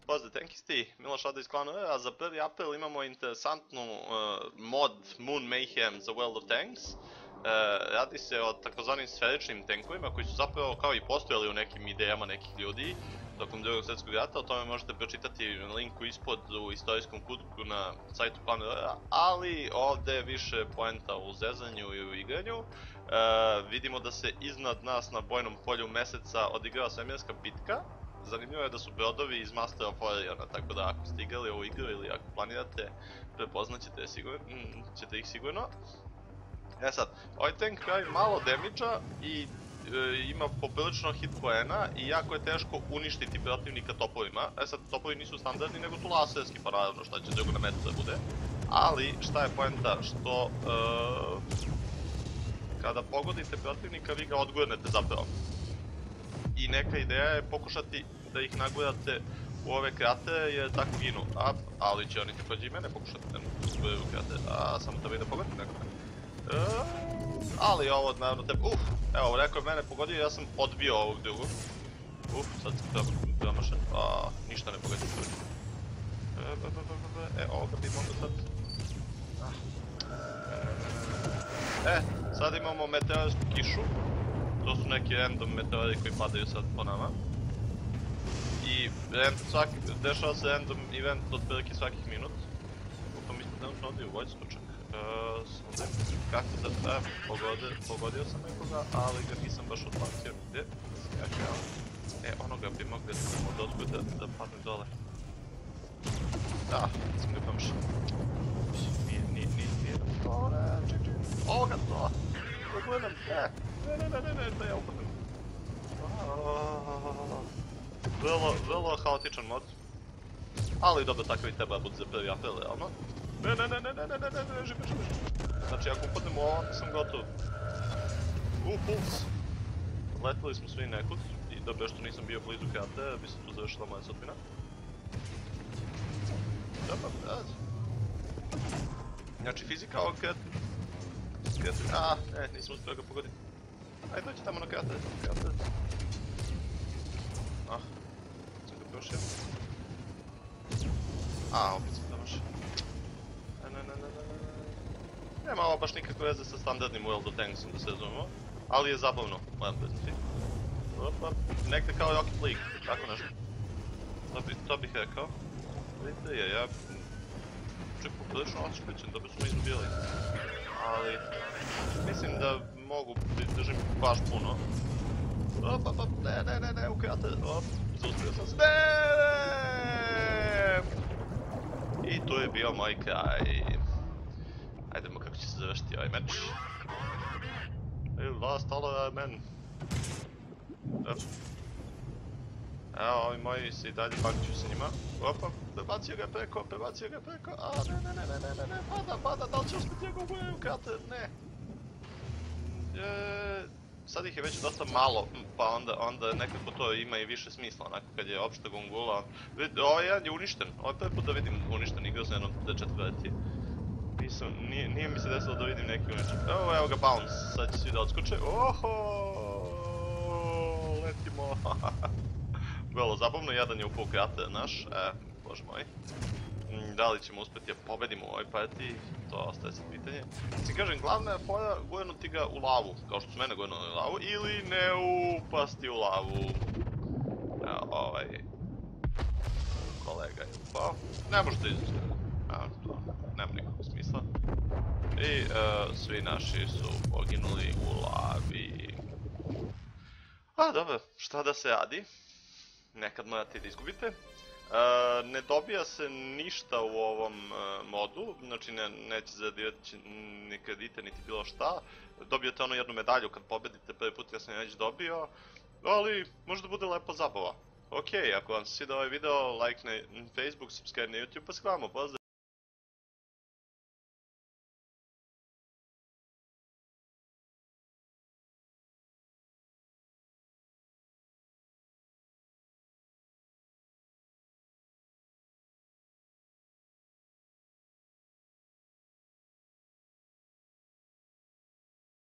Pozdrav tankisti, Miloš Ado iz klana a za 1. april imamo interesantnu mod Moon Mayhem za World of Tanks. Radi se o takozvanim sferičnim tankovima koji su zapravo kao i postojali u nekim idejama nekih ljudi tokom Drugog svjetskog rata. O tome možete pročitati linku ispod u istorijskom kutku na sajtu klana, ali ovde je više poenta u zezanju i u igranju. Vidimo da se iznad nas na bojnom polju meseca odigrava svemirska bitka. Zanimljivo je da su brodovi iz Master of Oriona, tako da ako ste igrali ovu igru ili ako planirate, prepoznaćete ih sigurno. E sad, ovaj tank pravi malo damage-a i ima poprilično hit poena i jako je teško uništiti protivnika topovima. E sad, topovi nisu standardni, nego su laserski, pa naravno šta će drugo na metu da bude. Ali, šta je poenta? Što kada pogodite protivnika, vi ga odgurnete zapravo. I neka ideja je pokušati da ih nagurate u ove kratere jer tako ginu. Ali će oni također i mene pokušati da naguraju u kratere. Samo da vidim da pogodim nekako. Ali ovo naravno tebe... Evo, rekao je mene pogodio, ja sam odbio ovog drugog. Sad sam promašen. Ništa ne pogodio. Ovoga bi mogao sad... Sad imamo meteorsku kišu. To su neki random meteori koji padaju sad po nama. I dešava se random event od prilike svakih minut. Mislim da nam ovdje u vojsku čak. Kako da... Pogodio sam nekoga, ali ga nisam baš odbacio nigdje. Onoga bi mogli od ozgo da padne dole. Sam ga pomšao. Nije dole, čekaj. Ovoga to! Pogledam, ne, da ja upadnem. Vrlo haotičan mod. Ali dobro, takav i treba bude za 1. april, realno. Ne, živi. Znači, ako upadnem u ovo, onda sam gotov. Puls. Letili smo svi nekud. I dobro što nisam bio blizu kratera, bi se tu završila moja sudbina. Dobro, razi. Znači, fizika ovog kretera... nisam uspio ga pogoditi. Ajde, dođi tamo na krater. Sam ga prošao. Opet sam prošao. Nema ovo baš nikakve veze sa standardnim World of Tanksom, da se razumemo. Ali je zabavno, moram priznati. Nekde kao Rocket League, tako nešto. To bih rekao. Vidite, ja... Čak poprilično oštećen, dobro smo izubili. Ali... Mislim da mogu držim baš puno. Ne, u krater. Zaustavio sam se. I tu je bio moj kraj. Ajdemo kako će se završiti ovaj meč. Last all men. Evo, ovi moji se i dalje bakću sa njima. Prebacio ga preko. Ne, pada, da li će uspjeti njegov u krater? Ne. Sad ih je već dosta malo, pa onda nekako to ima i više smisla, onako kad je opšta gongula. Ovaj jedan je uništen, ovaj prvi put da vidim uništen, igrao sam jednom D4 verti. Nije mi se desilo da vidim neki uništen. Evo ga bounce, sad će svi da odskoče. Letimo. Vrlo zabavno, jedan je upao krater naš, bože moj. Da li ćemo uspjeti da pobedimo u ovoj partiji, to ostaje sad pitanje. Mislim, kažem, glavna je fora gurnuti ga u lavu, kao što su mene gurnuli u lavu, ili ne upasti u lavu. Evo, ovaj... kolega je upao. Ne možete izaći. To nema nikakvog smisla. I svi naši su poginuli u lavi. Dobro, šta da se radi? Nekad morate da izgubite. Ne dobija se ništa u ovom modu, znači neće zaradirati ni kredite niti bilo šta. Dobijete onu jednu medalju kad pobedite prvi put, ja sam je već dobio, ali možda bude lepo zabava. Ok, ako vam se sviđa ovaj video, like na Facebook, subscribe na YouTube, pa se gledamo, pozdrav!